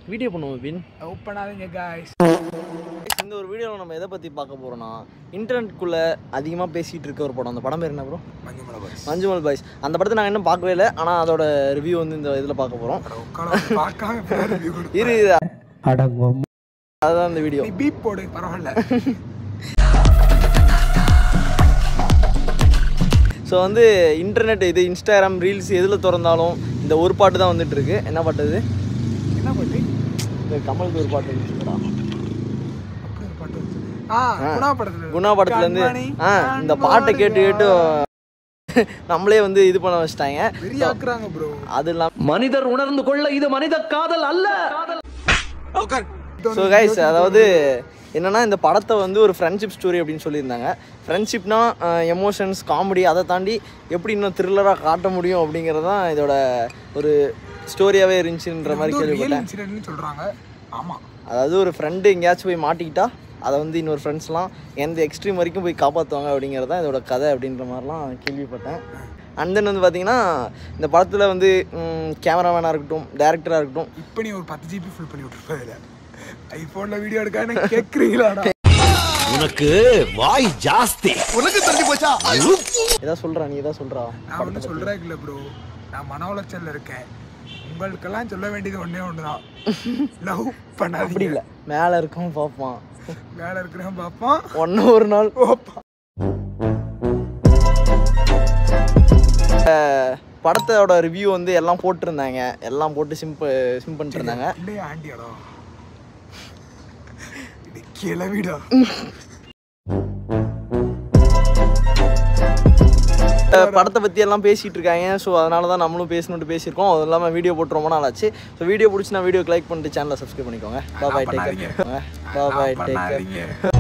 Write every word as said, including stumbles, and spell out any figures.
Video பண்ணுவோம் win பண்ணாதீங்க guys. இந்த ஒரு வீடியோவில் நம்ம எதை பற்றி பார்க்க போகிறோம்னா இன்டர்நெட்குள்ளே அதிகமாக பேசிகிட்டு இருக்க ஒரு படம். அந்த படம் பேர் என்ன bro? Manjummel boys. Manjummel boys. அந்த படத்தை நாங்கள் இன்னும் பார்க்கவே இல்லை, ஆனால் அதோட ரிவ்யூ வந்து இந்த இதில் பார்க்க போகிறோம். இரு அதுதான் இந்த வீடியோ. பீப் போடு பரவாயில்ல. ஸோ வந்து இன்டர்நெட் இது இன்ஸ்டாகிராம் ரீல்ஸ் எதில் திறந்தாலும் இந்த ஒரு பாட்டு தான் வந்துட்டு இருக்கு. என்ன பாட்டு இது? என்ன பாட்டு? இந்த கமலுக்கு ஒரு பாட்டு இருந்துச்சுடா. அப்படி ஒரு பாட்டு வந்து ஆ குணா படத்துல குணா படத்துல இருந்து ஆ இந்த பாட்டை கேட்டு கேட்டு நம்மளே வந்து இது பண்ண வச்சிட்டாங்க. வெறியாக்குறாங்க ப்ரோ. அது இல்லாம மனிதர் உணர்ந்து கொள்ள இது மனித காதல் அல்ல. ஸோ கைஸ், அதாவது என்னன்னா இந்த படத்தை வந்து ஒரு ஃப்ரெண்ட்ஷிப் ஸ்டோரி அப்படின்னு சொல்லியிருந்தாங்க. ஃப்ரெண்ட்ஷிப்னா எமோஷன்ஸ், காமெடி, அதை தாண்டி எப்படி இன்னும் த்ரில்லராக காட்ட முடியும் அப்படிங்கிறது தான் இதோட ஒரு ஸ்டோரியாகவே இருந்துச்சுன்ற மாதிரி கேள்விப்பட்டேன் சொல்கிறாங்க. ஆமாம், அதாவது ஒரு ஃப்ரெண்டு எங்கேயாச்சும் போய் மாட்டிக்கிட்டா அதை வந்து இன்னொரு ஃப்ரெண்ட்ஸ்லாம் எந்த எக்ஸ்ட்ரீம் வரைக்கும் போய் காப்பாற்றுவாங்க அப்படிங்கிறது தான் இதோட கதை அப்படின்ற மாதிரிலாம் கேள்விப்பட்டேன். அண்ட் தென் வந்து பார்த்தீங்கன்னா இந்த படத்தில் வந்து கேமராமேனாக இருக்கட்டும், டேரக்டராக இருக்கட்டும், இப்போ நீ ஒரு பத்து ஜிபி ஃபுல் பண்ணி விட்டுருப்பதில்ல. ஐஃபோனில் வீடியோ எடுக்கான்னு கேட்குறீங்களாடா? உனக்கு வாய் ஜாஸ்தி. உனக்கு தள்ளி போச்சா? எதாவது சொல்கிறா, நீ எதாவது சொல்கிறா? நான் ஒன்றும் சொல்கிறேன் இல்லை ப்ரோ, நான் மன உளைச்சலில் இருக்கேன். உங்களுக்கெல்லாம் சொல்ல வேண்டியது ஒன்றே ஒன்று தான், லவ் பண்ண. அப்படி இல்லை, மேலே இருக்கவும் பார்ப்பான், மேலே இருக்கிறவன் பார்ப்பான், ஒன்று ஒரு நாள் பார்ப்பான். படத்தோட ரிவ்யூ வந்து எல்லாம் போட்டிருந்தாங்க, எல்லாம் போட்டு சிம்பிள் சிம் பண்ணிட்டு இருந்தாங்க. இல்லையா ஆண்டியாடா கிளவிடா. படத்தை பற்றி எல்லாம் பேசிகிட்டு இருக்காங்க. ஸோ அதனால தான் நம்மளும் பேசணுன்ட்டு பேசியிருக்கோம். அது இல்லாமல் வீடியோ போட்டு ரொம்ப நாள் ஆச்சு. ஸோ வீடியோ பிடிச்சி நான் வீடியோக்கு லைக் பண்ணிட்டு சேனலை சப்ஸ்கிரைப் பண்ணிக்கோங்க. Bye take care. Bye take care.